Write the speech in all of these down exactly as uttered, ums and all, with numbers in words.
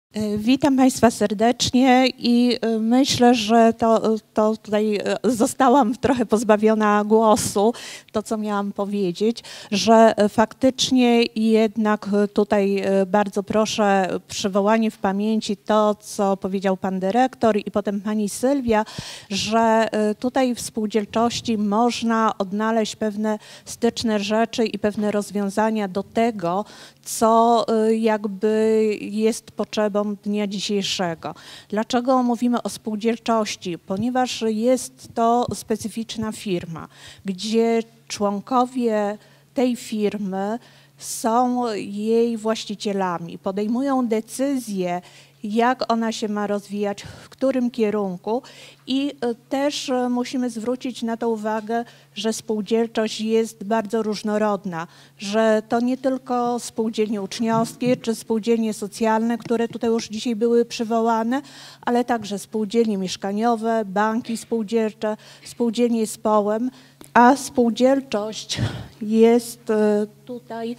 Witam Państwa serdecznie i myślę, że to, to tutaj zostałam trochę pozbawiona głosu, to co miałam powiedzieć, że faktycznie jednak tutaj bardzo proszę przywołanie w pamięci to, co powiedział Pan Dyrektor i potem Pani Sylwia, że tutaj w spółdzielczości można odnaleźć pewne styczne rzeczy i pewne rozwiązania do tego, co jakby jest potrzebą dnia dzisiejszego. Dlaczego mówimy o spółdzielczości? Ponieważ jest to specyficzna firma, gdzie członkowie tej firmy są jej właścicielami, podejmują decyzje, jak ona się ma rozwijać, w którym kierunku i też musimy zwrócić na to uwagę, że spółdzielczość jest bardzo różnorodna, że to nie tylko spółdzielnie uczniowskie czy spółdzielnie socjalne, które tutaj już dzisiaj były przywołane, ale także spółdzielnie mieszkaniowe, banki spółdzielcze, spółdzielnie z połem, a spółdzielczość jest tutaj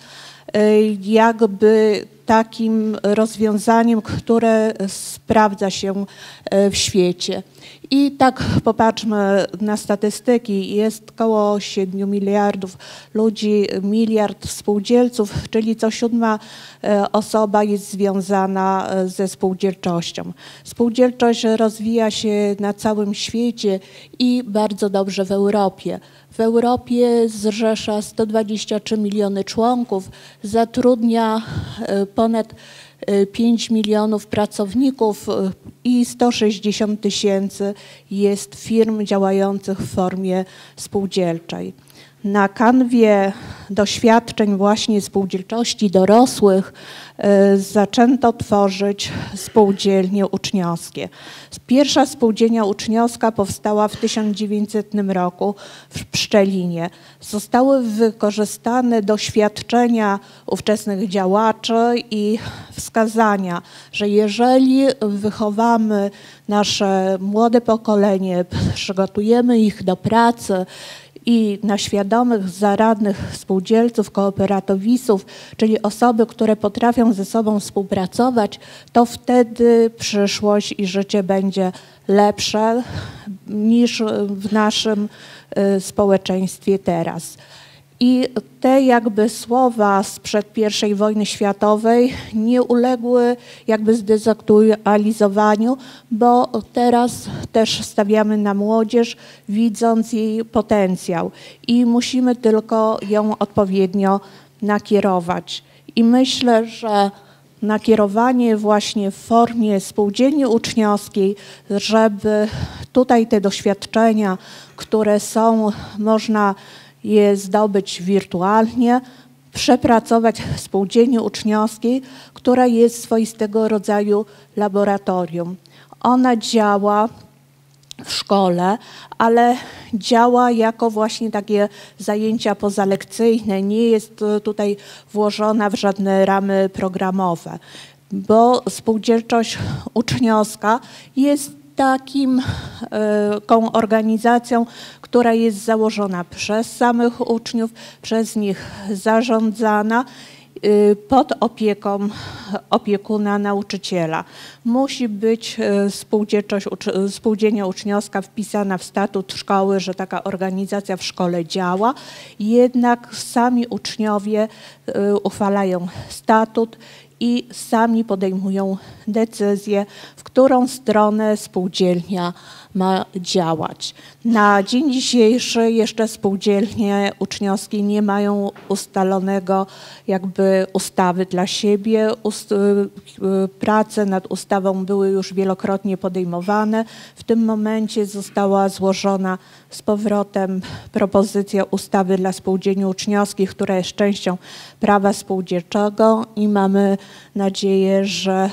jakby takim rozwiązaniem, które sprawdza się w świecie. I tak popatrzmy na statystyki. Jest około siedmiu miliardów ludzi, miliard spółdzielców, czyli co siódma osoba jest związana ze spółdzielczością. Spółdzielczość rozwija się na całym świecie i bardzo dobrze w Europie. W Europie zrzesza sto dwadzieścia trzy miliony członków, zatrudnia ponad pięć milionów pracowników i sto sześćdziesiąt tysięcy jest firm działających w formie spółdzielczej. Na kanwie doświadczeń właśnie spółdzielczości dorosłych zaczęto tworzyć spółdzielnie uczniowskie. Pierwsza spółdzielnia uczniowska powstała w tysiąc dziewięćsetnym roku w Pszczelinie. Zostały wykorzystane doświadczenia ówczesnych działaczy i wskazania, że jeżeli wychowamy nasze młode pokolenie, przygotujemy ich do pracy, i na świadomych, zaradnych spółdzielców, kooperatywistów, czyli osoby, które potrafią ze sobą współpracować, to wtedy przyszłość i życie będzie lepsze niż w naszym społeczeństwie teraz. I te jakby słowa sprzed pierwszej wojny światowej nie uległy jakby zdezaktualizowaniu, bo teraz też stawiamy na młodzież, widząc jej potencjał i musimy tylko ją odpowiednio nakierować. I myślę, że nakierowanie właśnie w formie spółdzielni uczniowskiej, żeby tutaj te doświadczenia, które są, można je zdobyć wirtualnie, przepracować w spółdzielni uczniowskiej, która jest swoistego rodzaju laboratorium. Ona działa w szkole, ale działa jako właśnie takie zajęcia pozalekcyjne, nie jest tutaj włożona w żadne ramy programowe, bo spółdzielczość uczniowska jest takim taką organizacją, która jest założona przez samych uczniów, przez nich zarządzana pod opieką opiekuna nauczyciela. Musi być spółdzielczość, spółdzielnia uczniowska wpisana w statut szkoły, że taka organizacja w szkole działa, jednak sami uczniowie uchwalają statut i sami podejmują decyzję, w którą stronę spółdzielnia ma działać. Na dzień dzisiejszy jeszcze spółdzielnie uczniowskie nie mają ustalonego jakby ustawy dla siebie. Ust prace nad ustawą były już wielokrotnie podejmowane. W tym momencie została złożona z powrotem propozycja ustawy dla spółdzielni uczniowskich, która jest częścią prawa spółdzielczego i mamy nadzieję, że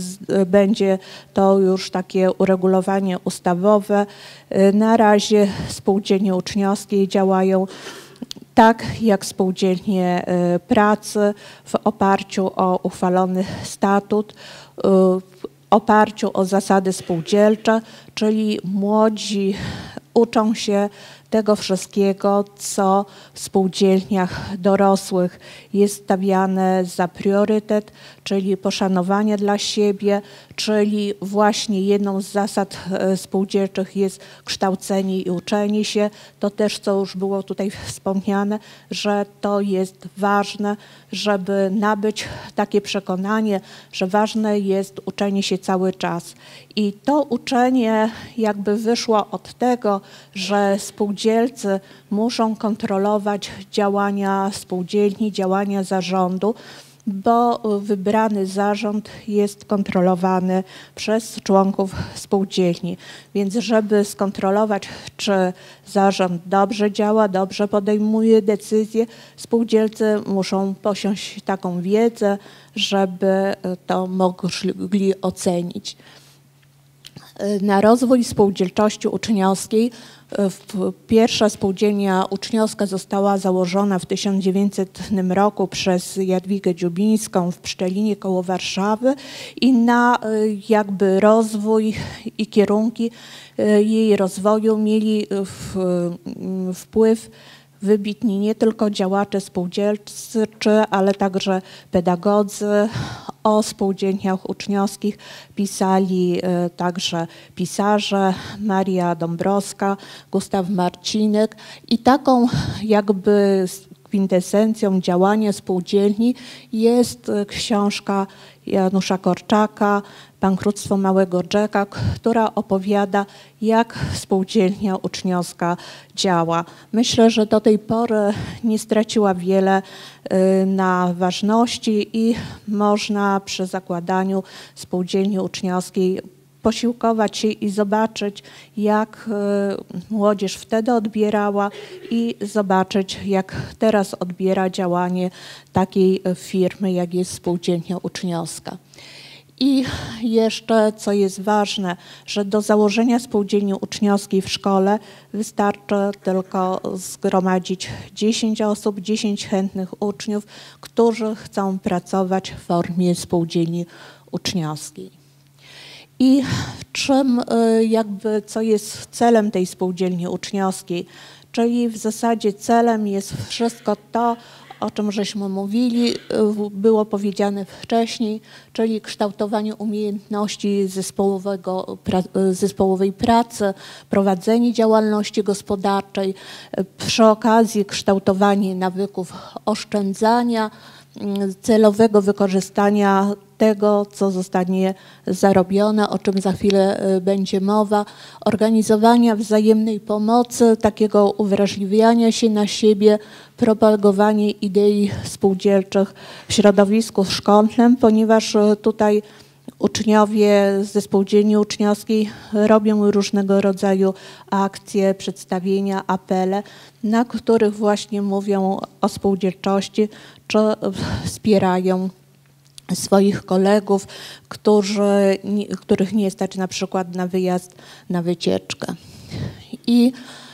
będzie to już takie uregulowanie ustawowe. Na razie spółdzielnie uczniowskie działają tak jak spółdzielnie pracy w oparciu o uchwalony statut, w oparciu o zasady spółdzielcze, czyli młodzi uczą się tego wszystkiego, co w spółdzielniach dorosłych jest stawiane za priorytet, czyli poszanowanie dla siebie, czyli właśnie jedną z zasad spółdzielczych jest kształcenie i uczenie się. To też, co już było tutaj wspomniane, że to jest ważne, żeby nabyć takie przekonanie, że ważne jest uczenie się cały czas. I to uczenie jakby wyszło od tego, że spółdzielcy muszą kontrolować działania spółdzielni, działania zarządu, bo wybrany zarząd jest kontrolowany przez członków spółdzielni. Więc żeby skontrolować, czy zarząd dobrze działa, dobrze podejmuje decyzje, spółdzielcy muszą posiąść taką wiedzę, żeby to mogli ocenić. Na rozwój spółdzielczości uczniowskiej pierwsza spółdzielnia uczniowska została założona w tysiąc dziewięćsetnym roku przez Jadwigę Dziubińską w Pszczelinie koło Warszawy i na jakby rozwój i kierunki jej rozwoju mieli wpływ wybitni nie tylko działacze spółdzielczy, ale także pedagodzy. O spółdzielniach uczniowskich pisali także pisarze, Maria Dąbrowska, Gustaw Marcinek i taką jakby kwintesencją działania spółdzielni jest książka Janusza Korczaka, Bankructwo Małego Jacka, która opowiada, jak spółdzielnia uczniowska działa. Myślę, że do tej pory nie straciła wiele na ważności i można przy zakładaniu spółdzielni uczniowskiej posiłkować się i zobaczyć, jak młodzież wtedy odbierała i zobaczyć, jak teraz odbiera działanie takiej firmy, jak jest spółdzielnia uczniowska. I jeszcze, co jest ważne, że do założenia spółdzielni uczniowskiej w szkole wystarczy tylko zgromadzić dziesięć osób, dziesięć chętnych uczniów, którzy chcą pracować w formie spółdzielni uczniowskiej. I czym jakby, co jest celem tej spółdzielni uczniowskiej, czyli w zasadzie celem jest wszystko to, o czym żeśmy mówili, było powiedziane wcześniej, czyli kształtowanie umiejętności zespołowego, zespołowej pracy, prowadzenie działalności gospodarczej, przy okazji kształtowanie nawyków oszczędzania, celowego wykorzystania tego, co zostanie zarobione, o czym za chwilę będzie mowa, organizowania wzajemnej pomocy, takiego uwrażliwiania się na siebie, propagowanie idei spółdzielczych w środowisku szkolnym, ponieważ tutaj uczniowie ze spółdzielni uczniowskiej robią różnego rodzaju akcje, przedstawienia, apele, na których właśnie mówią o spółdzielczości, czy wspierają swoich kolegów, którzy, których nie stać na przykład na wyjazd, na wycieczkę. I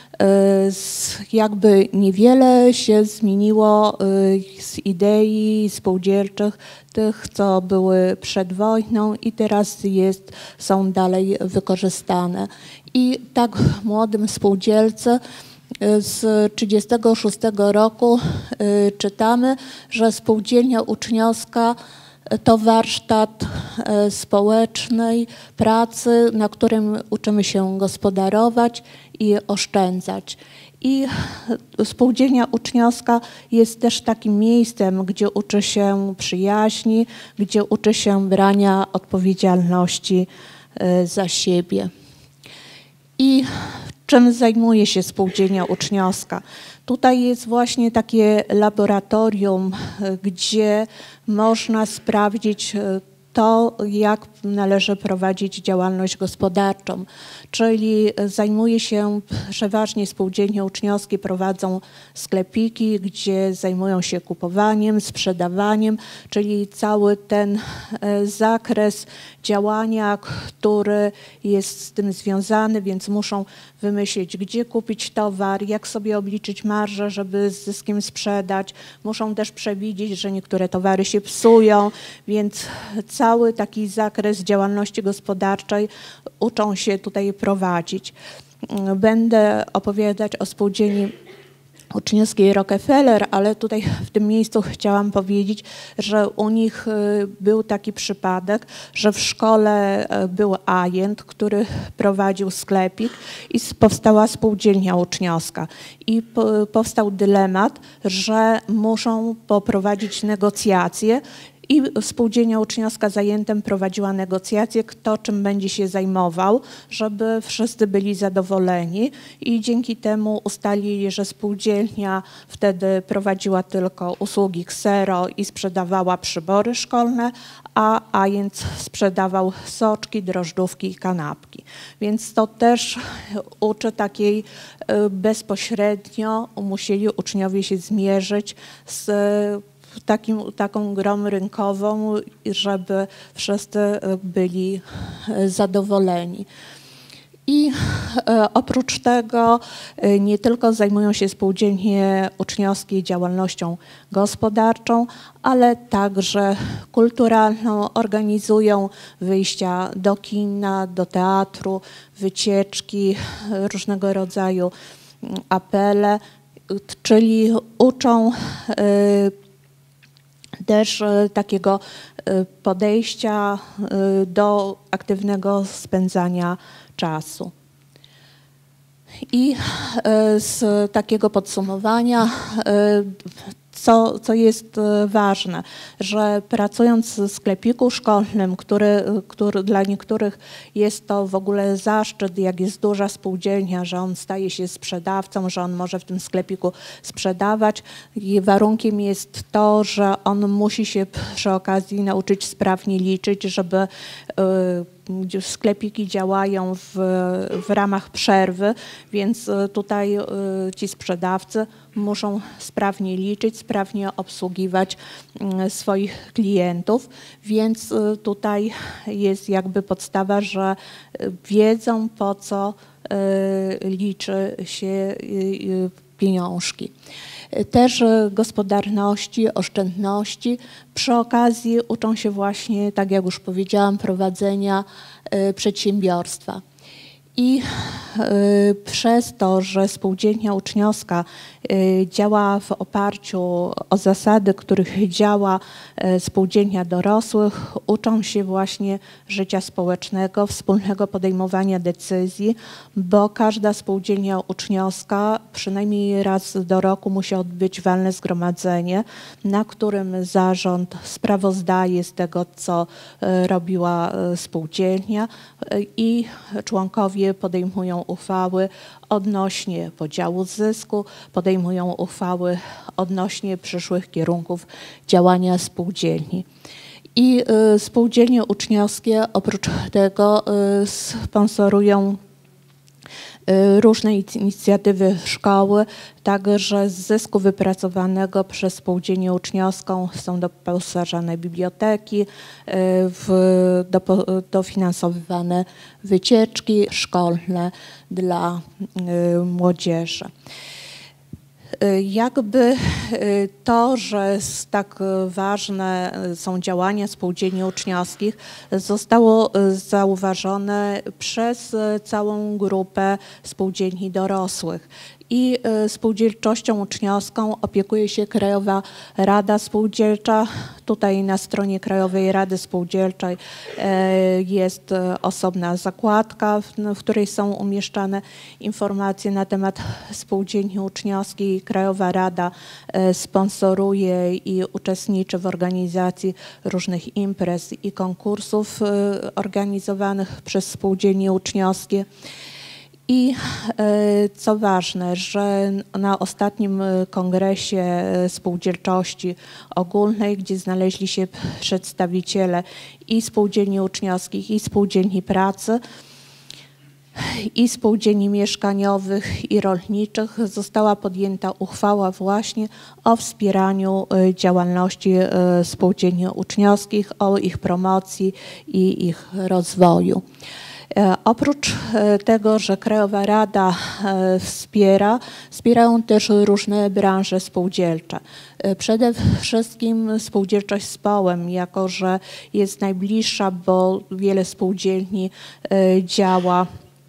jakby niewiele się zmieniło z idei spółdzielczych, tych, co były przed wojną i teraz jest, są dalej wykorzystane. I tak młodym spółdzielcy z tysiąc dziewięćset trzydziestego szóstego roku czytamy, że spółdzielnia uczniowska to warsztat społecznej pracy, na którym uczymy się gospodarować i oszczędzać. I spółdzielnia uczniowska jest też takim miejscem, gdzie uczy się przyjaźni, gdzie uczy się brania odpowiedzialności za siebie. I czym zajmuje się spółdzielnia uczniowska? Tutaj jest właśnie takie laboratorium, gdzie można sprawdzić to, jak należy prowadzić działalność gospodarczą, czyli zajmuje się przeważnie spółdzielnie uczniowskie, prowadzą sklepiki, gdzie zajmują się kupowaniem, sprzedawaniem, czyli cały ten zakres działania, który jest z tym związany, więc muszą wymyślić, gdzie kupić towar, jak sobie obliczyć marżę, żeby z zyskiem sprzedać. Muszą też przewidzieć, że niektóre towary się psują, więc cały taki zakres działalności gospodarczej uczą się tutaj prowadzić. będę opowiadać o spółdzielni uczniowskiej Rockefeller, ale tutaj w tym miejscu chciałam powiedzieć, że u nich był taki przypadek, że w szkole był ajent, który prowadził sklepik i powstała spółdzielnia uczniowska. I powstał dylemat, że muszą poprowadzić negocjacje, i spółdzielnia uczniowska z ajentem prowadziła negocjacje, kto czym będzie się zajmował, żeby wszyscy byli zadowoleni i dzięki temu ustalili, że spółdzielnia wtedy prowadziła tylko usługi ksero i sprzedawała przybory szkolne, a ajent sprzedawał soczki, drożdżówki i kanapki. Więc to też uczy takiej bezpośrednio, musieli uczniowie się zmierzyć z Takim, taką grą rynkową, żeby wszyscy byli zadowoleni. I oprócz tego nie tylko zajmują się spółdzielnie uczniowskie działalnością gospodarczą, ale także kulturalną. Organizują wyjścia do kina, do teatru, wycieczki, różnego rodzaju apele, czyli uczą też takiego podejścia do aktywnego spędzania czasu. I z takiego podsumowania, co, co jest ważne, że pracując w sklepiku szkolnym, który, który dla niektórych jest to w ogóle zaszczyt, jak jest duża spółdzielnia, że on staje się sprzedawcą, że on może w tym sklepiku sprzedawać. I warunkiem jest to, że on musi się przy okazji nauczyć sprawnie liczyć, żeby sklepiki działają w, w ramach przerwy, więc tutaj ci sprzedawcy muszą sprawnie liczyć, sprawnie obsługiwać swoich klientów, więc tutaj jest jakby podstawa, że wiedzą, po co liczy się pieniążki. Też gospodarności, oszczędności. Przy okazji uczą się właśnie, tak jak już powiedziałam, prowadzenia przedsiębiorstwa. I przez to, że spółdzielnia uczniowska działa w oparciu o zasady, których działa spółdzielnia dorosłych, uczą się właśnie życia społecznego, wspólnego podejmowania decyzji, bo każda spółdzielnia uczniowska przynajmniej raz do roku musi odbyć walne zgromadzenie, na którym zarząd sprawozdaje z tego, co robiła spółdzielnia i członkowie podejmują uchwały odnośnie podziału zysku, podejmują uchwały odnośnie przyszłych kierunków działania spółdzielni. I y, spółdzielnie uczniowskie oprócz tego y, sponsorują różne inicjatywy szkoły, także z zysku wypracowanego przez spółdzielnię uczniowską są doposażane biblioteki, w, do, dofinansowywane wycieczki szkolne dla młodzieży. Jakby to, że tak ważne są działania spółdzielni uczniowskich, zostało zauważone przez całą grupę spółdzielni dorosłych. I spółdzielczością uczniowską opiekuje się Krajowa Rada Spółdzielcza. Tutaj na stronie Krajowej Rady Spółdzielczej jest osobna zakładka, w której są umieszczane informacje na temat spółdzielni uczniowskiej. Krajowa Rada sponsoruje i uczestniczy w organizacji różnych imprez i konkursów organizowanych przez spółdzielnie uczniowskie. I co ważne, że na ostatnim kongresie spółdzielczości ogólnej, gdzie znaleźli się przedstawiciele i spółdzielni uczniowskich, i spółdzielni pracy, i spółdzielni mieszkaniowych i rolniczych, została podjęta uchwała właśnie o wspieraniu działalności spółdzielni uczniowskich, o ich promocji i ich rozwoju. Oprócz tego, że Krajowa Rada wspiera, wspierają też różne branże spółdzielcze. Przede wszystkim spółdzielczość z Połem, jako że jest najbliższa, bo wiele spółdzielni działa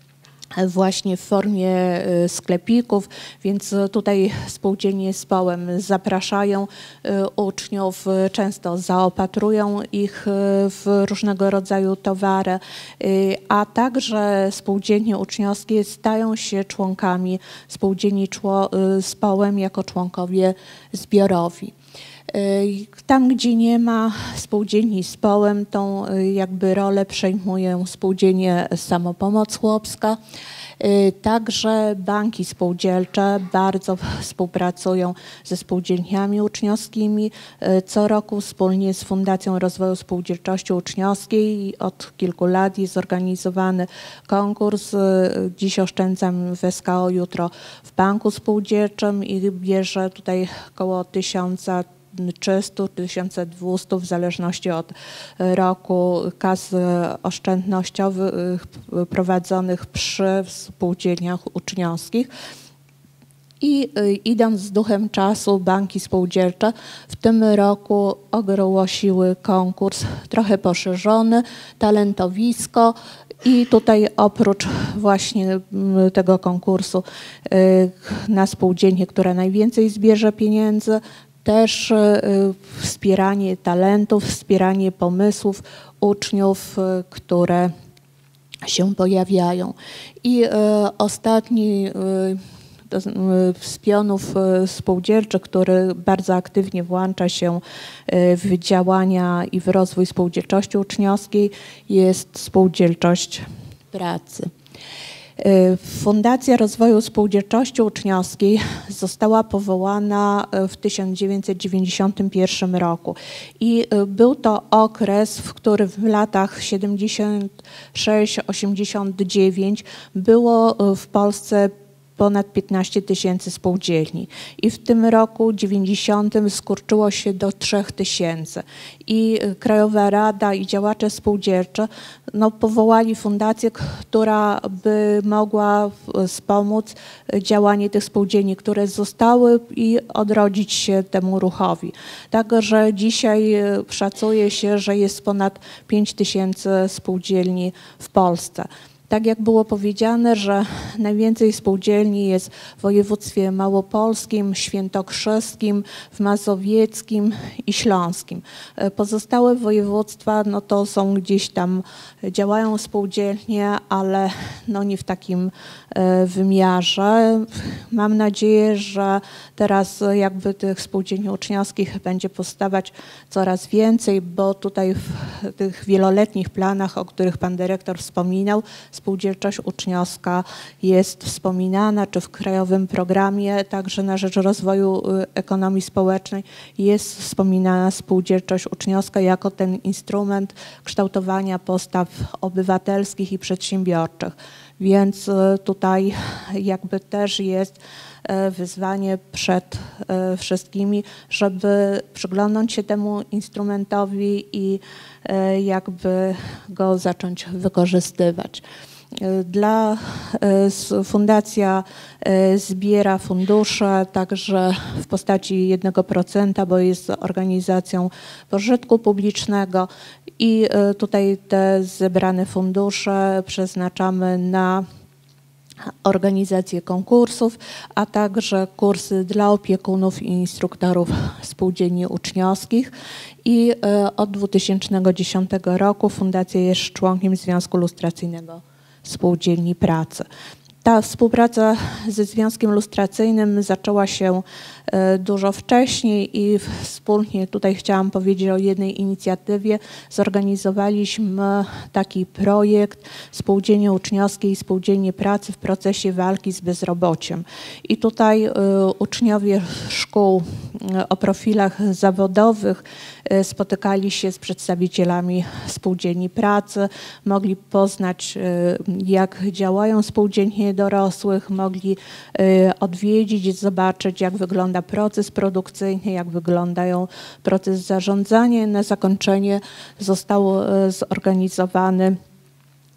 właśnie w formie sklepików, więc tutaj spółdzielnie z Połem zapraszają uczniów, często zaopatrują ich w różnego rodzaju towary, a także spółdzielnie uczniowskie stają się członkami spółdzielni z Połem jako członkowie zbiorowi. Tam, gdzie nie ma spółdzielni z Połem, tą jakby rolę przejmuje spółdzielnie Samopomoc Chłopska. Także banki spółdzielcze bardzo współpracują ze spółdzielniami uczniowskimi. Co roku wspólnie z Fundacją Rozwoju Spółdzielczości Uczniowskiej od kilku lat jest organizowany konkurs. Dziś oszczędzam w S K O, jutro w banku spółdzielczym i bierze tutaj około tysiąca trzysta do tysiąca dwustu w zależności od roku kas oszczędnościowych prowadzonych przy spółdzielniach uczniowskich. I idąc z duchem czasu, banki spółdzielcze w tym roku ogłosiły konkurs trochę poszerzony, talentowisko. I tutaj oprócz właśnie tego konkursu na spółdzielnię, która najwięcej zbierze pieniędzy, też wspieranie talentów, wspieranie pomysłów uczniów, które się pojawiają. I ostatni z pionów spółdzielczych, który bardzo aktywnie włącza się w działania i w rozwój spółdzielczości uczniowskiej, jest Spółdzielczość Pracy. Fundacja Rozwoju Spółdzielczości Uczniowskiej została powołana w tysiąc dziewięćset dziewięćdziesiątym pierwszym roku i był to okres, w którym w latach siedemdziesiąt sześć osiemdziesiąt dziewięć było w Polsce ponad piętnaście tysięcy spółdzielni i w tym roku dziewięćdziesiątym skurczyło się do trzech tysięcy i Krajowa Rada i działacze spółdzielcze no, powołali fundację, która by mogła wspomóc działanie tych spółdzielni, które zostały i odrodzić się temu ruchowi. Także dzisiaj szacuje się, że jest ponad pięć tysięcy spółdzielni w Polsce. Tak jak było powiedziane, że najwięcej spółdzielni jest w województwie małopolskim, świętokrzyskim, w mazowieckim i śląskim. Pozostałe województwa no to są gdzieś tam, działają spółdzielnie, ale no nie w takim wymiarze. Mam nadzieję, że teraz jakby tych spółdzielni uczniowskich będzie powstawać coraz więcej, bo tutaj w tych wieloletnich planach, o których pan dyrektor wspominał, spółdzielczość uczniowska jest wspominana, czy w krajowym programie także na rzecz rozwoju ekonomii społecznej jest wspominana spółdzielczość uczniowska jako ten instrument kształtowania postaw obywatelskich i przedsiębiorczych. Więc tutaj jakby też jest wyzwanie przed wszystkimi, żeby przyglądnąć się temu instrumentowi i jakby go zacząć wykorzystywać. Dla fundacja zbiera fundusze także w postaci jednego procenta, bo jest organizacją pożytku publicznego i tutaj te zebrane fundusze przeznaczamy na organizację konkursów, a także kursy dla opiekunów i instruktorów spółdzielni uczniowskich i od dwa tysiące dziesiątego roku fundacja jest członkiem Związku Lustracyjnego Spółdzielni Pracy. Ta współpraca ze Związkiem Lustracyjnym zaczęła się dużo wcześniej i wspólnie tutaj chciałam powiedzieć o jednej inicjatywie. Zorganizowaliśmy taki projekt Spółdzielnie Uczniowskie i Spółdzielnie Pracy w procesie walki z bezrobociem. I tutaj uczniowie szkół o profilach zawodowych spotykali się z przedstawicielami spółdzielni pracy, mogli poznać, jak działają spółdzielnie dorosłych, mogli odwiedzić, zobaczyć, jak wygląda proces produkcyjny, jak wyglądają proces zarządzania. Na zakończenie został zorganizowany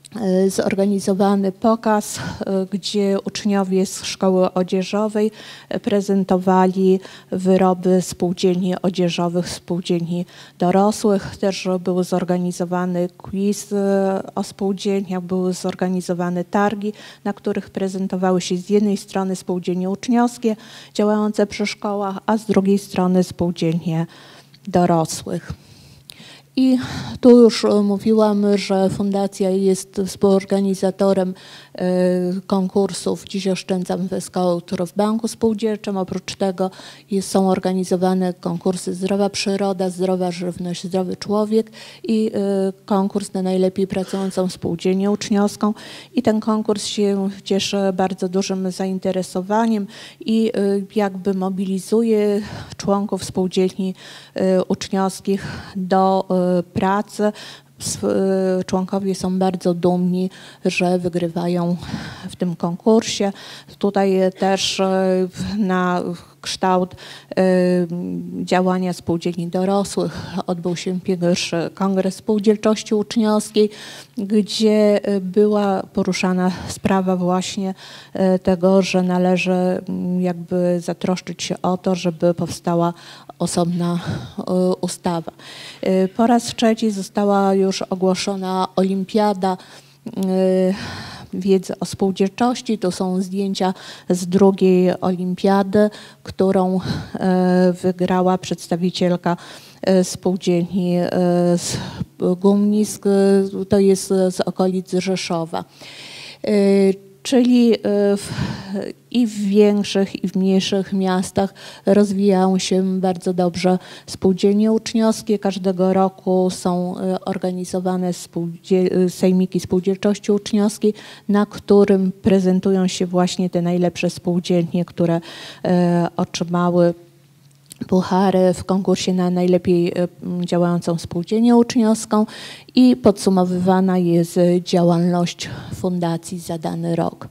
zorganizowany pokaz, gdzie uczniowie z szkoły odzieżowej prezentowali wyroby spółdzielni odzieżowych, spółdzielni dorosłych. Też był zorganizowany quiz o spółdzielniach, były zorganizowane targi, na których prezentowały się z jednej strony spółdzielnie uczniowskie działające przy szkołach, a z drugiej strony spółdzielnie dorosłych. I tu już mówiłam, że fundacja jest współorganizatorem konkursów Dziś Oszczędzam w S K O w Banku Spółdzielczym. Oprócz tego jest, są organizowane konkursy Zdrowa Przyroda, Zdrowa Żywność, Zdrowy Człowiek i konkurs na najlepiej pracującą spółdzielnię uczniowską. I ten konkurs się cieszy bardzo dużym zainteresowaniem i jakby mobilizuje członków spółdzielni uczniowskich do pracy. Członkowie są bardzo dumni, że wygrywają w tym konkursie. Tutaj też na kształt działania spółdzielni dorosłych odbył się pierwszy Kongres Spółdzielczości Uczniowskiej, gdzie była poruszana sprawa właśnie tego, że należy jakby zatroszczyć się o to, żeby powstała osobna ustawa. Po raz trzeci została już ogłoszona olimpiada wiedzy o spółdzielczości. To są zdjęcia z drugiej olimpiady, którą wygrała przedstawicielka spółdzielni z Gumnisk, to jest z okolic Rzeszowa. Czyli w, i w większych, i w mniejszych miastach rozwijają się bardzo dobrze spółdzielnie uczniowskie. Każdego roku są organizowane sejmiki spółdzielczości uczniowskiej, na którym prezentują się właśnie te najlepsze spółdzielnie, które otrzymały puchary w konkursie na najlepiej działającą spółdzielnię uczniowską i podsumowywana jest działalność fundacji za dany rok.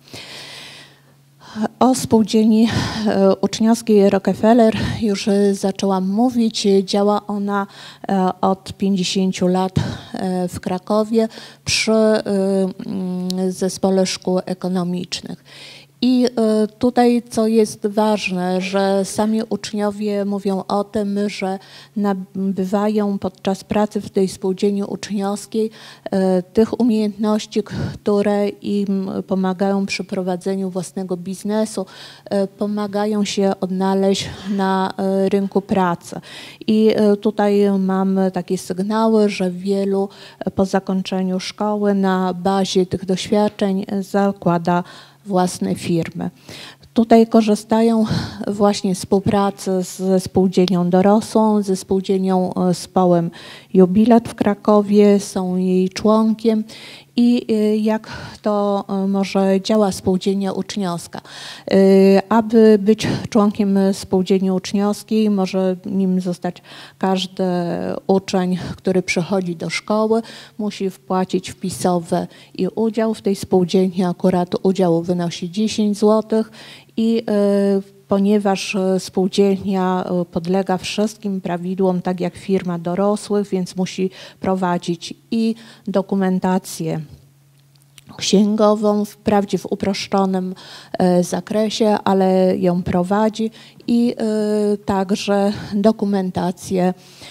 O spółdzielni uczniowskiej Rockefeller już zaczęłam mówić. Działa ona od pięćdziesięciu lat w Krakowie przy Zespole Szkół Ekonomicznych. I tutaj, co jest ważne, że sami uczniowie mówią o tym, że nabywają podczas pracy w tej spółdzielni uczniowskiej tych umiejętności, które im pomagają przy prowadzeniu własnego biznesu, pomagają się odnaleźć na rynku pracy. I tutaj mamy takie sygnały, że wielu po zakończeniu szkoły na bazie tych doświadczeń zakłada własne firmy. Tutaj korzystają właśnie z współpracy ze spółdzielnią dorosłą, ze spółdzielnią Społem Jubilat w Krakowie, są jej członkiem. I jak to może działa spółdzielnia uczniowska? Aby być członkiem spółdzielni uczniowskiej, może nim zostać każdy uczeń, który przychodzi do szkoły, musi wpłacić wpisowe i udział. W tej spółdzielni akurat udział wynosi dziesięć złotych i ponieważ spółdzielnia podlega wszystkim prawidłom, tak jak firma dorosłych, więc musi prowadzić i dokumentację księgową, wprawdzie w uproszczonym zakresie, ale ją prowadzi i także dokumentację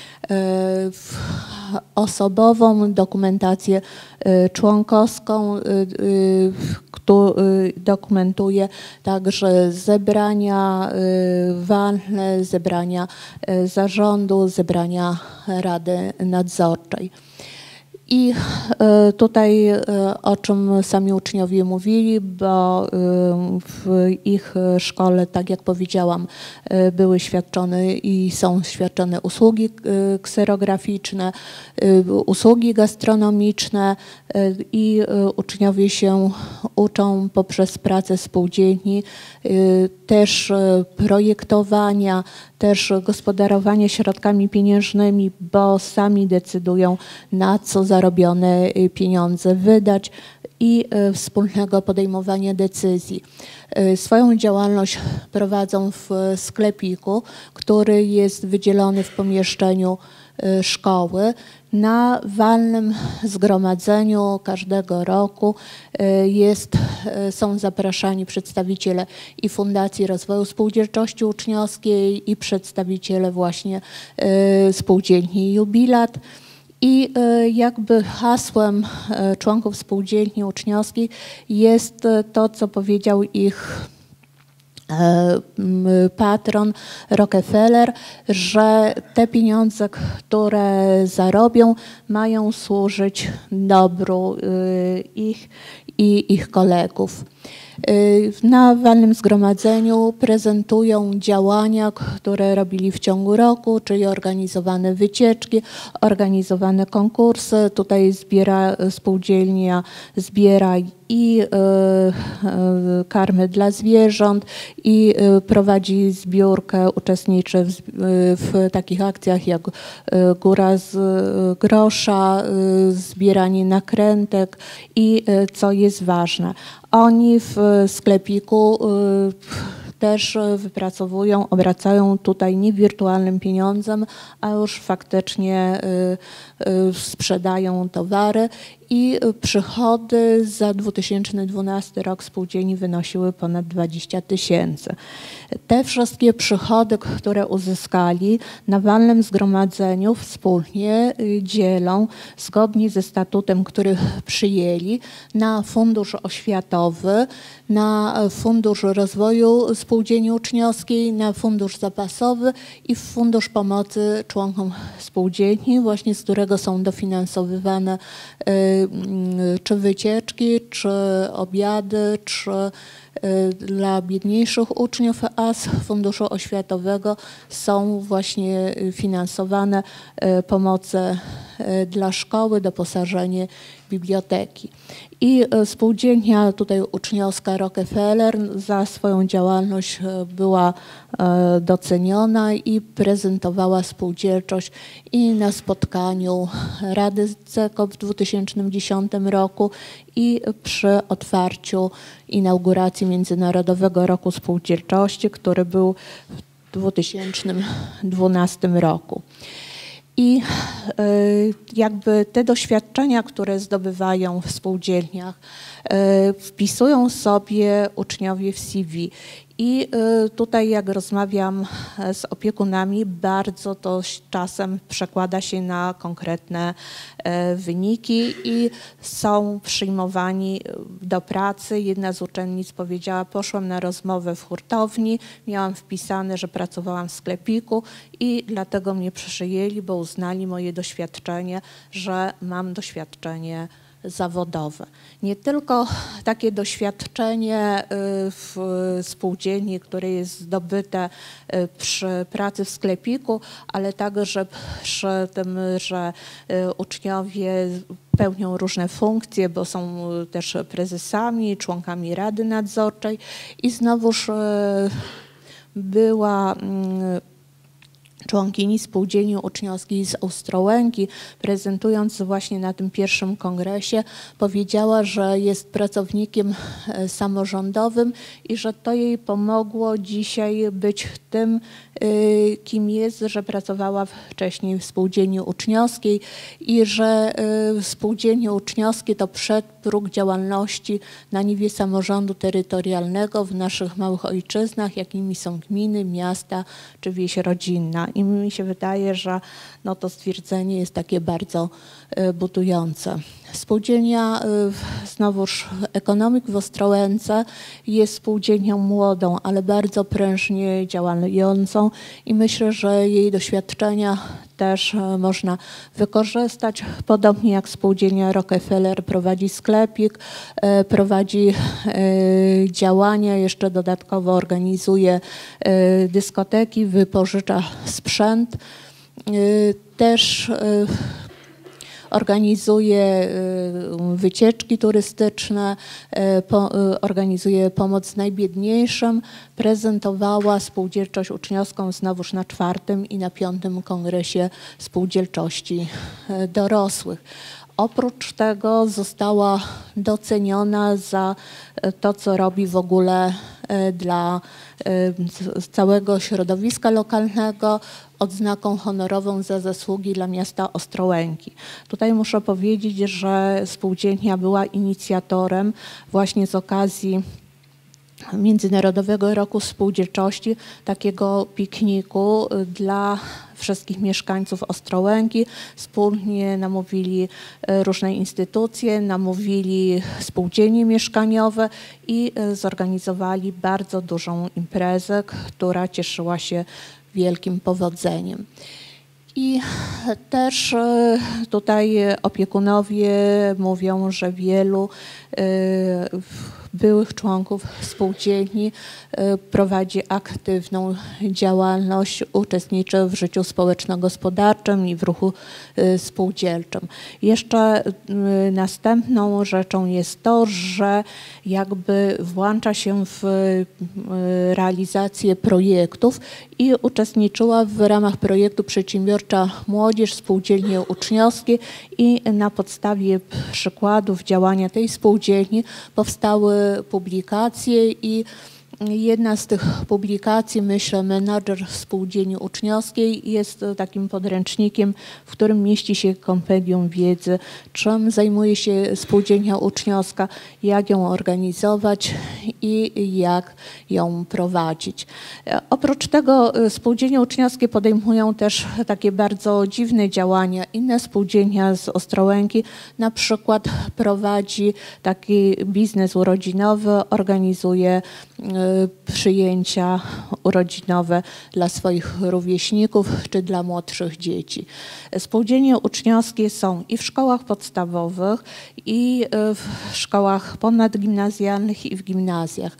osobową, dokumentację członkowską, dokumentuje także zebrania walne, zebrania zarządu, zebrania Rady Nadzorczej. I tutaj, o czym sami uczniowie mówili, bo w ich szkole, tak jak powiedziałam, były świadczone i są świadczone usługi kserograficzne, usługi gastronomiczne i uczniowie się uczą poprzez pracę spółdzielni też projektowania, też gospodarowania środkami pieniężnymi, bo sami decydują, na co zarobione pieniądze wydać i wspólnego podejmowania decyzji. Swoją działalność prowadzą w sklepiku, który jest wydzielony w pomieszczeniu szkoły. Na walnym zgromadzeniu każdego roku jest, są zapraszani przedstawiciele i Fundacji Rozwoju Spółdzielczości Uczniowskiej i przedstawiciele właśnie spółdzielni Jubilat. I jakby hasłem członków spółdzielni uczniowskiej jest to, co powiedział ich patron Rockefeller, że te pieniądze, które zarobią, mają służyć dobru ich i ich kolegów. Na walnym zgromadzeniu prezentują działania, które robili w ciągu roku, czyli organizowane wycieczki, organizowane konkursy. Tutaj zbiera spółdzielnia zbiera i y, y, karmy dla zwierząt i y, prowadzi zbiórkę, uczestniczy w, y, w takich akcjach jak y, góra z y, grosza, y, zbieranie nakrętek i y, co jest ważne, oni w sklepiku y, też wypracowują, obracają tutaj nie wirtualnym pieniądzem, a już faktycznie y, y, sprzedają towary i przychody za dwa tysiące dwunasty rok spółdzielni wynosiły ponad dwadzieścia tysięcy. Te wszystkie przychody, które uzyskali na walnym zgromadzeniu wspólnie dzielą zgodnie ze statutem, który przyjęli, na fundusz oświatowy, na fundusz rozwoju spółdzielni uczniowskiej, na fundusz zapasowy i w fundusz pomocy członkom spółdzielni, właśnie z którego są dofinansowywane czy wycieczki, czy obiady, czy dla biedniejszych uczniów, a z funduszu oświatowego są właśnie finansowane pomoce dla szkoły, doposażenie biblioteki. I spółdzielnia tutaj uczniowska Rockefeller za swoją działalność była doceniona i prezentowała spółdzielczość i na spotkaniu Rady C E K O w dwa tysiące dziesiątym roku i przy otwarciu inauguracji Międzynarodowego Roku Spółdzielczości, który był w dwa tysiące dwunastym roku. I jakby te doświadczenia, które zdobywają w spółdzielniach, wpisują sobie uczniowie w C V. I tutaj jak rozmawiam z opiekunami, bardzo to czasem przekłada się na konkretne wyniki i są przyjmowani do pracy. Jedna z uczennic powiedziała, poszłam na rozmowę w hurtowni, miałam wpisane, że pracowałam w sklepiku i dlatego mnie przyjęli, bo uznali moje doświadczenie, że mam doświadczenie zawodowe. Nie tylko takie doświadczenie w spółdzielni, które jest zdobyte przy pracy w sklepiku, ale także przy tym, że uczniowie pełnią różne funkcje, bo są też prezesami, członkami Rady Nadzorczej i znowuż była członkini spółdzielni uczniowskiej z Ostrołęki, prezentując właśnie na tym pierwszym kongresie, powiedziała, że jest pracownikiem samorządowym i że to jej pomogło dzisiaj być tym, kim jest, że pracowała wcześniej w spółdzielni uczniowskiej i że spółdzielnie uczniowskie to przedpróg działalności na niwie samorządu terytorialnego w naszych małych ojczyznach, jakimi są gminy, miasta czy wieś rodzinna. I mi się wydaje, że no to stwierdzenie jest takie bardzo budujące. Spółdzielnia znowuż Ekonomik w Ostrołęce jest spółdzielnią młodą, ale bardzo prężnie działającą i myślę, że jej doświadczenia też można wykorzystać. Podobnie jak spółdzielnia Rockefeller prowadzi sklepik, prowadzi działania, jeszcze dodatkowo organizuje dyskoteki, wypożycza sprzęt. Też organizuje wycieczki turystyczne, organizuje pomoc najbiedniejszym, prezentowała spółdzielczość uczniowską znowuż na czwartym i na piątym kongresie spółdzielczości dorosłych. Oprócz tego została doceniona za to, co robi w ogóle dla całego środowiska lokalnego, odznaką honorową za zasługi dla miasta Ostrołęki. Tutaj muszę powiedzieć, że spółdzielnia była inicjatorem właśnie z okazji Międzynarodowego Roku Spółdzielczości takiego pikniku dla wszystkich mieszkańców Ostrołęki. Wspólnie namówili różne instytucje, namówili spółdzielnie mieszkaniowe i zorganizowali bardzo dużą imprezę, która cieszyła się wielkim powodzeniem. I też tutaj opiekunowie mówią, że wielu byłych członków spółdzielni prowadzi aktywną działalność, uczestniczy w życiu społeczno-gospodarczym i w ruchu spółdzielczym. Jeszcze następną rzeczą jest to, że jakby włącza się w realizację projektów i uczestniczyła w ramach projektu Przedsiębiorcza Młodzież Spółdzielnie Uczniowskie i na podstawie przykładów działania tej spółdzielni powstały publikacje i jedna z tych publikacji, myślę, Menadżer Spółdzielni Uczniowskiej, jest takim podręcznikiem, w którym mieści się kompendium wiedzy, czym zajmuje się spółdzielnia uczniowska, jak ją organizować i jak ją prowadzić. Oprócz tego spółdzielnie uczniowskie podejmują też takie bardzo dziwne działania. Inna spółdzielnia z Ostrołęki na przykład prowadzi taki biznes urodzinowy, organizuje przyjęcia urodzinowe dla swoich rówieśników czy dla młodszych dzieci. Spółdzielnie uczniowskie są i w szkołach podstawowych, i w szkołach ponadgimnazjalnych, i w gimnazjach.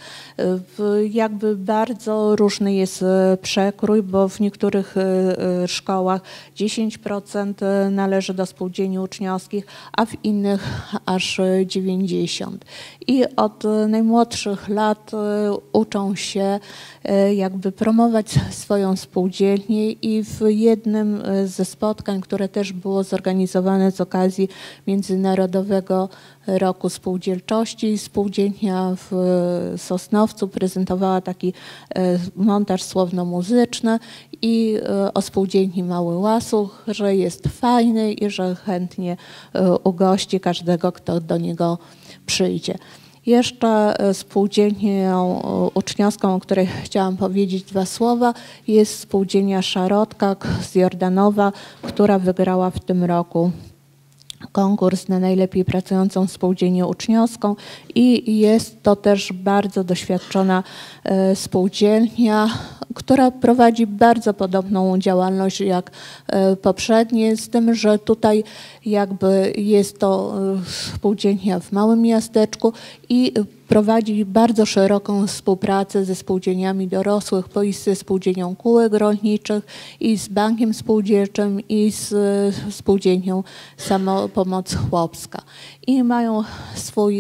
Jakby bardzo różny jest przekrój, bo w niektórych szkołach dziesięć procent należy do spółdzielni uczniowskich, a w innych aż dziewięćdziesiąt procent. I od najmłodszych lat uczą się jakby promować swoją spółdzielnię i w jednym ze spotkań, które też było zorganizowane z okazji Międzynarodowego Roku Spółdzielczości, spółdzielnia w Sosnowcu prezentowała taki montaż słowno-muzyczny i o spółdzielni Mały Łasuch, że jest fajny i że chętnie ugości każdego, kto do niego przyjdzie. Jeszcze spółdzielnią uczniowską, o której chciałam powiedzieć dwa słowa, jest spółdzielnia Szarotka z Jordanowa, która wygrała w tym roku konkurs na najlepiej pracującą spółdzielnię uczniowską i jest to też bardzo doświadczona spółdzielnia, która prowadzi bardzo podobną działalność jak poprzednie, z tym, że tutaj jakby jest to spółdzielnia w małym miasteczku i prowadzi bardzo szeroką współpracę ze spółdzielniami dorosłych, bo i ze spółdzielnią kółek rolniczych, i z bankiem spółdzielczym, i z spółdzielnią Samopomoc Chłopska. I mają swój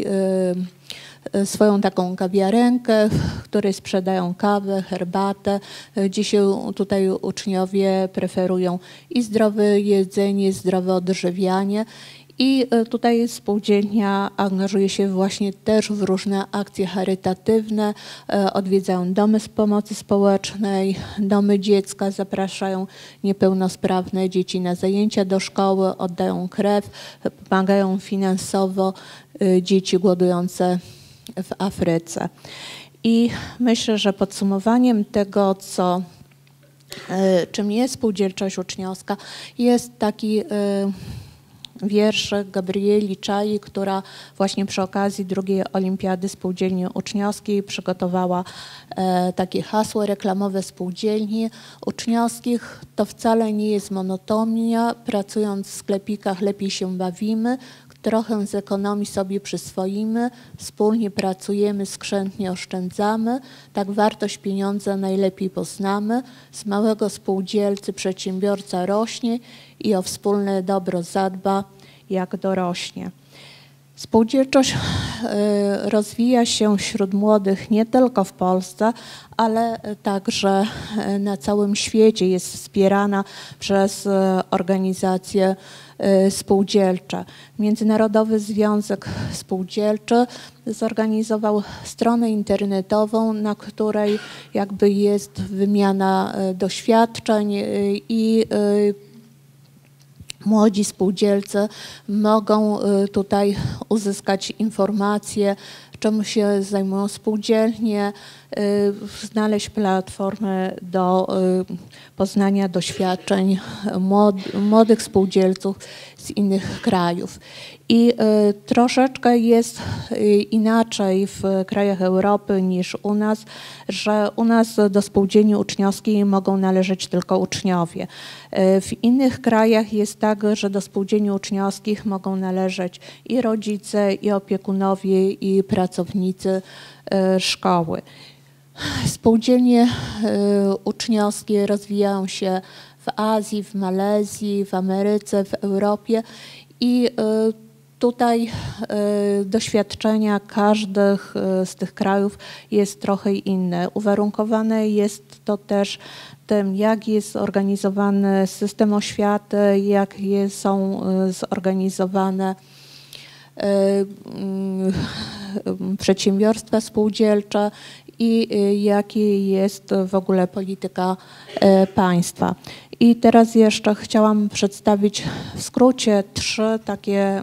swoją taką kawiarenkę, w której sprzedają kawę, herbatę. Dzisiaj tutaj uczniowie preferują i zdrowe jedzenie, zdrowe odżywianie. I tutaj spółdzielnia angażuje się właśnie też w różne akcje charytatywne, odwiedzają domy z pomocy społecznej, domy dziecka, zapraszają niepełnosprawne dzieci na zajęcia do szkoły, oddają krew, pomagają finansowo dzieci głodujące w Afryce. I myślę, że podsumowaniem tego, co, czym jest spółdzielczość uczniowska, jest taki wierszyk Gabrieli Czai, która właśnie przy okazji drugiej Olimpiady Spółdzielni Uczniowskiej przygotowała e, takie hasło reklamowe spółdzielni uczniowskich. To wcale nie jest monotonia, pracując w sklepikach lepiej się bawimy, trochę z ekonomii sobie przyswoimy, wspólnie pracujemy, skrzętnie oszczędzamy, tak wartość pieniądza najlepiej poznamy, z małego spółdzielcy przedsiębiorca rośnie i o wspólne dobro zadba, jak dorośnie. Spółdzielczość rozwija się wśród młodych nie tylko w Polsce, ale także na całym świecie. Jest wspierana przez organizacje spółdzielcze. Międzynarodowy Związek Spółdzielczy zorganizował stronę internetową, na której jakby jest wymiana doświadczeń i młodzi spółdzielcy mogą tutaj uzyskać informacje, czym się zajmują spółdzielnie, znaleźć platformę do poznania doświadczeń młodych spółdzielców z innych krajów. I troszeczkę jest inaczej w krajach Europy niż u nas, że u nas do spółdzielni uczniowskiej mogą należeć tylko uczniowie. W innych krajach jest tak, że do spółdzielni uczniowskich mogą należeć i rodzice, i opiekunowie, i pracownicy szkoły. Spółdzielnie uczniowskie rozwijają się w Azji, w Malezji, w Ameryce, w Europie i tutaj doświadczenia każdych z tych krajów jest trochę inne. Uwarunkowane jest to też tym, jak jest zorganizowany system oświaty, jak są zorganizowane przedsiębiorstwa spółdzielcze i jaka jest w ogóle polityka państwa. I teraz jeszcze chciałam przedstawić w skrócie trzy takie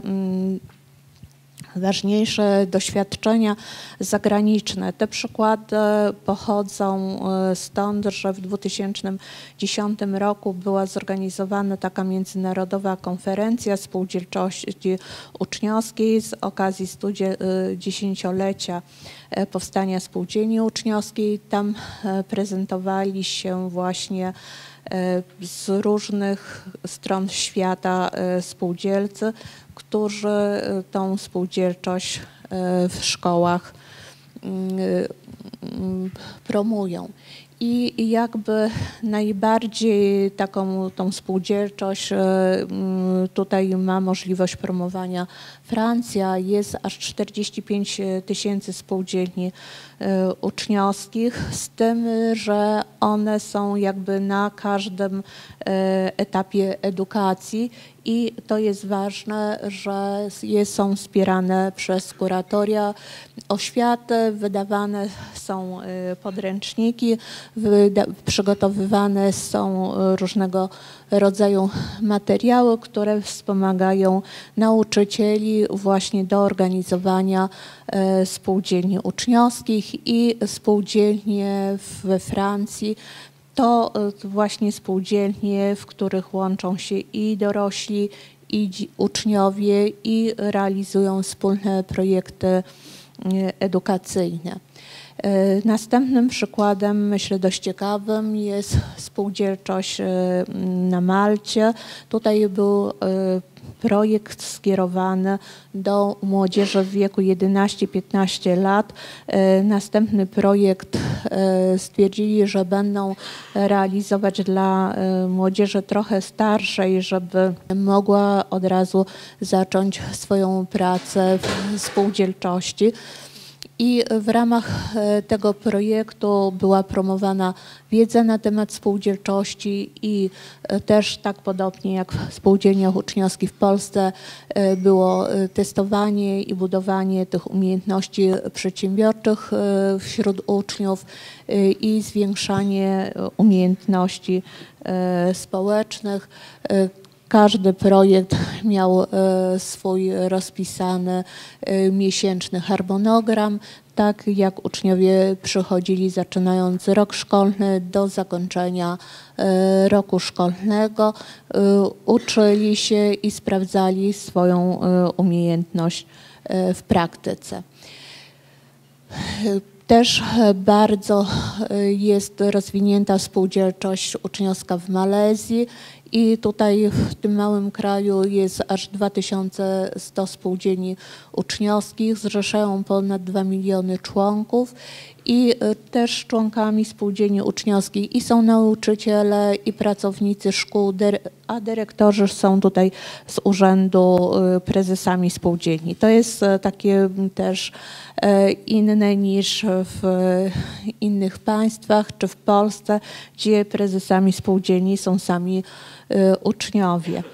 ważniejsze doświadczenia zagraniczne. Te przykłady pochodzą stąd, że w dwa tysiące dziesiątym roku była zorganizowana taka międzynarodowa konferencja spółdzielczości uczniowskiej z okazji stu dziesięciolecia powstania spółdzielni uczniowskiej. Tam prezentowali się właśnie z różnych stron świata spółdzielcy, którzy tą spółdzielczość w szkołach promują. I jakby najbardziej taką tą spółdzielczość tutaj ma możliwość promowania Francja. Jest aż czterdzieści pięć tysięcy spółdzielni uczniowskich, z tym, że one są jakby na każdym etapie edukacji i to jest ważne, że są wspierane przez kuratoria oświaty, wydawane są podręczniki, przygotowywane są różnego rodzaju materiały, które wspomagają nauczycieli właśnie do organizowania spółdzielni uczniowskich i spółdzielnie we Francji. To właśnie spółdzielnie, w których łączą się i dorośli, i uczniowie i realizują wspólne projekty edukacyjne. Następnym przykładem, myślę dość ciekawym, jest spółdzielczość na Malcie. Tutaj był projekt skierowany do młodzieży w wieku jedenaście piętnaście lat. Następny projekt stwierdzili, że będą realizować dla młodzieży trochę starszej, żeby mogła od razu zacząć swoją pracę w spółdzielczości. I w ramach tego projektu była promowana wiedza na temat spółdzielczości i też tak podobnie jak w spółdzielniach uczniowskich w Polsce było testowanie i budowanie tych umiejętności przedsiębiorczych wśród uczniów i zwiększanie umiejętności społecznych. Każdy projekt miał swój rozpisany miesięczny harmonogram, tak jak uczniowie przychodzili zaczynając rok szkolny do zakończenia roku szkolnego, uczyli się i sprawdzali swoją umiejętność w praktyce. Też bardzo jest rozwinięta spółdzielczość uczniowska w Malezji i tutaj w tym małym kraju jest aż dwa tysiące sto spółdzielni uczniowskich, zrzeszają ponad dwa miliony członków i też członkami spółdzielni uczniowskich i są nauczyciele i pracownicy szkół, a dyrektorzy są tutaj z urzędu prezesami spółdzielni. To jest takie też inne niż w innych państwach czy w Polsce, gdzie prezesami spółdzielni są sami uczniowie.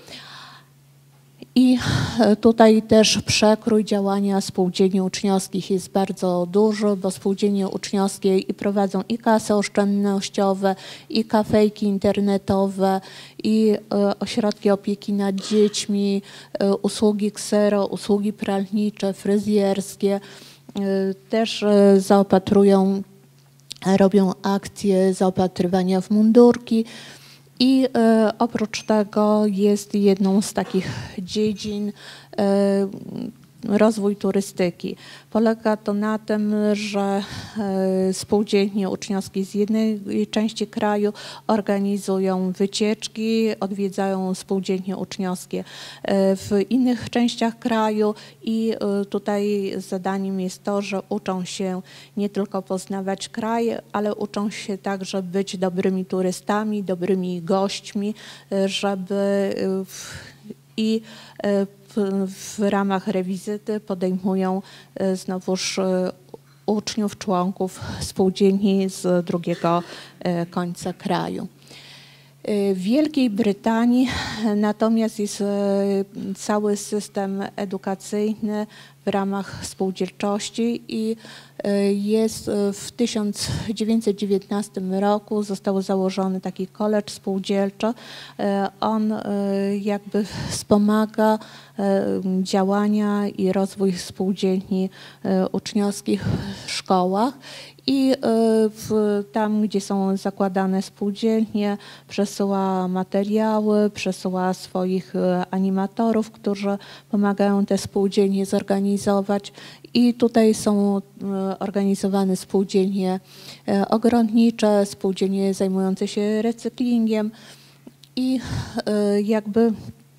I tutaj też przekrój działania spółdzielni uczniowskich jest bardzo duży, bo spółdzielnie uczniowskie i prowadzą i kasy oszczędnościowe, i kafejki internetowe, i ośrodki opieki nad dziećmi, usługi ksero, usługi pralnicze, fryzjerskie. Też zaopatrują, robią akcje zaopatrywania w mundurki. I e, oprócz tego jest jedną z takich dziedzin e, rozwój turystyki. Polega to na tym, że e, spółdzielnie uczniowskie z jednej części kraju organizują wycieczki, odwiedzają spółdzielnie uczniowskie e, w innych częściach kraju i e, tutaj zadaniem jest to, że uczą się nie tylko poznawać kraj, ale uczą się także być dobrymi turystami, dobrymi gośćmi, e, żeby e, w, i e, w, w ramach rewizyty podejmują znowuż uczniów, członków spółdzielni z drugiego końca kraju. W Wielkiej Brytanii natomiast jest cały system edukacyjny w ramach spółdzielczości i jest w tysiąc dziewięćset dziewiętnastym roku został założony taki college spółdzielczy. On jakby wspomaga działania i rozwój spółdzielni uczniowskich w szkołach. I w, tam, gdzie są zakładane spółdzielnie, przesyła materiały, przesyła swoich animatorów, którzy pomagają te spółdzielnie zorganizować. I tutaj są organizowane spółdzielnie ogrodnicze, spółdzielnie zajmujące się recyklingiem i jakby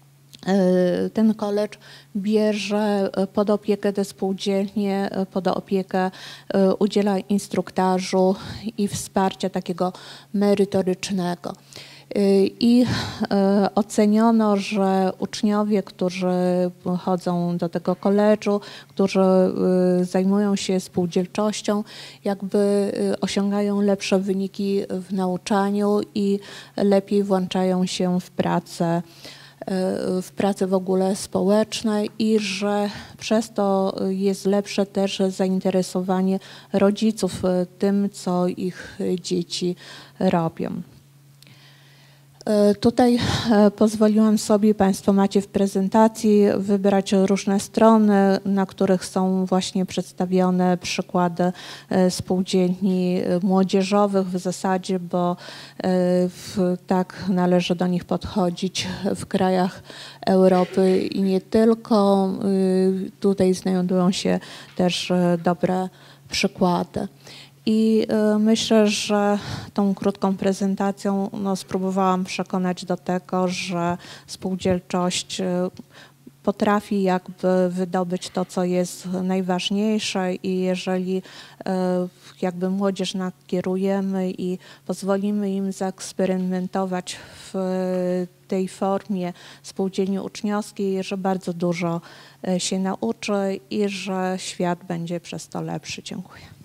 ten college bierze pod opiekę te spółdzielnie, pod opiekę udziela instruktażu i wsparcia takiego merytorycznego. I oceniono, że uczniowie, którzy chodzą do tego college'u, którzy zajmują się spółdzielczością, jakby osiągają lepsze wyniki w nauczaniu i lepiej włączają się w pracę w pracy w ogóle społecznej i że przez to jest lepsze też zainteresowanie rodziców tym, co ich dzieci robią. Tutaj pozwoliłam sobie, Państwo macie w prezentacji, wybrać różne strony, na których są właśnie przedstawione przykłady spółdzielni młodzieżowych w zasadzie, bo w, tak należy do nich podchodzić w krajach Europy i nie tylko. Tutaj znajdują się też dobre przykłady. I myślę, że tą krótką prezentacją no, spróbowałam przekonać do tego, że spółdzielczość potrafi jakby wydobyć to, co jest najważniejsze i jeżeli jakby młodzież nakierujemy i pozwolimy im zaeksperymentować w tej formie spółdzielni uczniowskiej, że bardzo dużo się nauczy i że świat będzie przez to lepszy. Dziękuję.